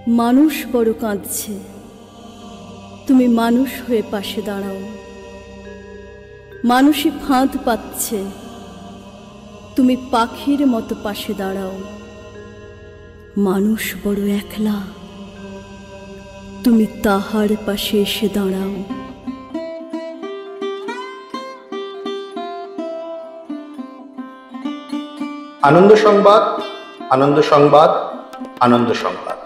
মানুষ বড় কাঁদছে, তুমি মানুষ হয়ে পাশে দাঁড়াও। মানুষই ফাঁদ পাচ্ছে, তুমি পাখির মতো পাশে দাঁড়াও। মানুষ বড় একলা, তুমি তাহার পাশে এসে দাঁড়াও। আনন্দ সংবাদ, আনন্দ সংবাদ, আনন্দ সংবাদ।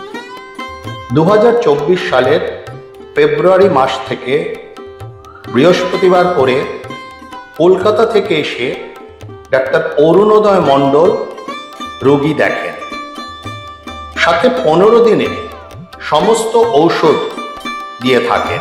2024 সালের ফেব্রুয়ারি মাস থেকে বৃহস্পতিবার করে কলকাতা থেকে এসে ডাক্তার অরুণোদয় মণ্ডল রোগী দেখেন। সাথে 15 দিনে সমস্ত ঔষধ দিয়ে থাকেন।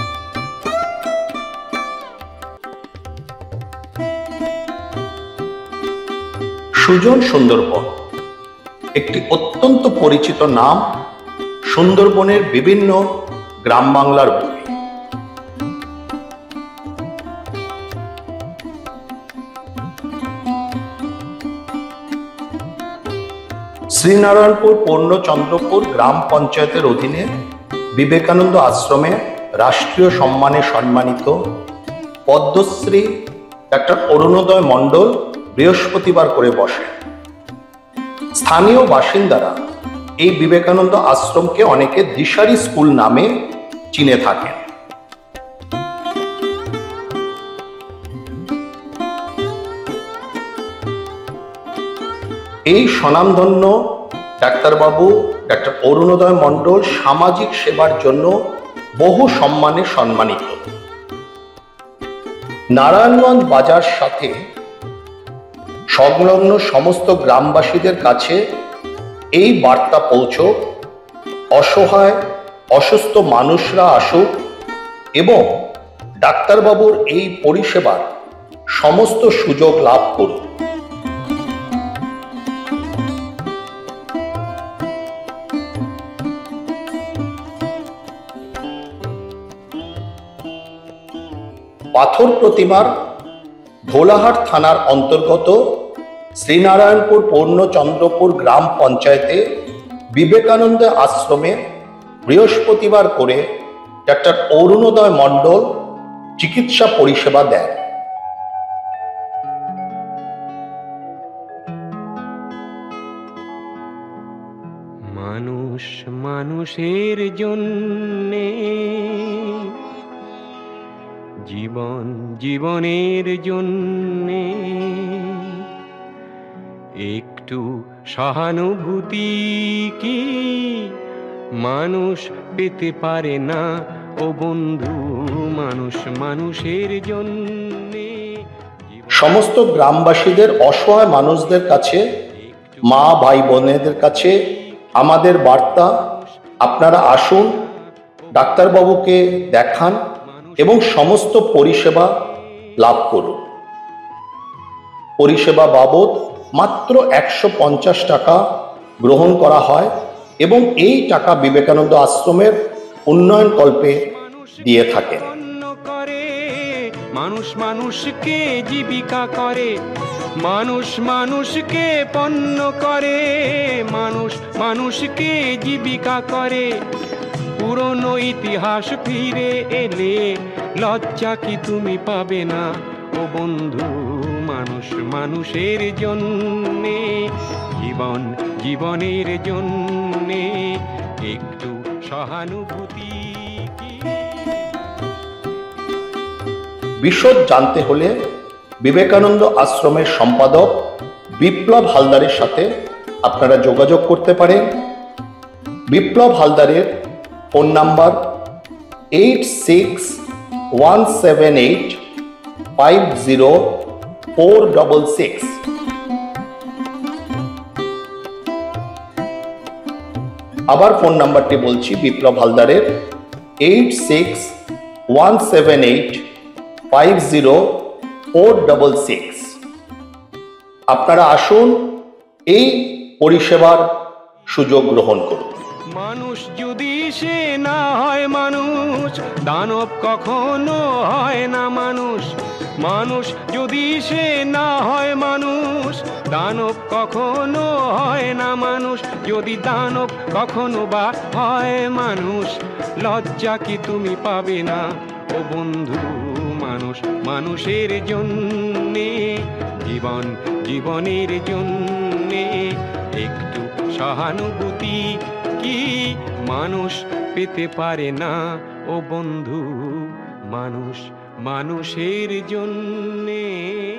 সুজন সুন্দরবন একটি অত্যন্ত পরিচিত নাম সুন্দরবনের বিভিন্ন গ্রাম বাংলার বুকে। শ্রীনারায়ণপুর পূর্ণচন্দ্রপুর গ্রাম পঞ্চায়েতের অধীনে বিবেকানন্দ আশ্রমে রাষ্ট্রীয় সম্মানে সম্মানিত পদ্মশ্রী ডাক্তার অরুণোদয় মণ্ডল বৃহস্পতিবার করে বসেন। স্থানীয় বাসিন্দারা এই বিবেকানন্দ আশ্রমকে অনেকে দিশারি স্কুল নামে চিনে থাকেন। এই স্বনামধন্য ডাক্তারবাবু ডাক্তার অরুণোদয় মণ্ডল সামাজিক সেবার জন্য বহু সম্মানে সম্মানিত। নারায়ণগঞ্জ বাজার সাথে সংলগ্ন সমস্ত গ্রামবাসীদের কাছে এই বার্তা পৌঁছক, অসহায় অসুস্থ মানুষরা আসুক এবং ডাক্তারবাবুর এই পরিষেবার সমস্ত সুযোগ লাভ করুক। পাথর প্রতিমার ভোলাহাট থানার অন্তর্গত শ্রীনারায়ণপুর পূর্ণচন্দ্রপুর গ্রাম পঞ্চায়েতে বিবেকানন্দ আশ্রমে বৃহস্পতিবার করে ডাক্তার অরুণোদয় মণ্ডল চিকিৎসা পরিষেবা দেন। মানুষ মানুষের জন্যে, জীবন জীবনের জন্যে একটু সহানুভূতি কি মানুষ পেতে পারে না ও বন্ধু? মানুষ মানুষের জন্যে। সমস্ত গ্রামবাসীদের, অসহায় মানুষদের কাছে, মা ভাই বোনেদের কাছে আমাদের বার্তা, আপনারা আসুন, ডাক্তারবাবুকে দেখান এবং সমস্ত পরিষেবা লাভ করুন। পরিষেবা বাবদ মাত্র 150 টাকা গ্রহণ করা হয় এবং এই টাকা বিবেকানন্দ আশ্রমের উন্নয়ন কল্পে দিয়ে থাকে। মানুষ মানুষকে জীবিকা করে, মানুষ মানুষকে পণ্য করে, মানুষ মানুষকে জীবিকা করে। পুরনো ইতিহাস ফিরে এলে লজ্জা কি তুমি পাবে না ও বন্ধু? মানুষ মানুষের জন্যে, জীবন জীবনের জন্যে একটু সহানুভূতি। বিশদ জানতে হলে বিবেকানন্দ আশ্রমের সম্পাদক বিপ্লব হালদারের সাথে আপনারা যোগাযোগ করতে পারেন। বিপ্লব হালদারের ফোন নাম্বার 8617850466। আবার ফোন নাম্বারটি বলছি, বিপ্লব হালদারের 8617850466। আপনারা আসুন, এই পরিষেবার সুযোগ গ্রহণ করুন। মানুষ যদি সে না হয় মানুষ, দানব কখনো হয় না মানুষ। মানুষ যদি সে না হয় মানুষ, মানুষ, দানব কখনো হয় না মানুষ। যদি দানব কখনো বা হয় মানুষ, লজ্জা কি তুমি পাবে না ও বন্ধু? মানুষ মানুষের জন্যে, জীবন জীবনের জন্যে একটু সহানুভূতি কি মানুষ পেতে পারে না ও বন্ধু? মানুষ মানুষের জন্যে।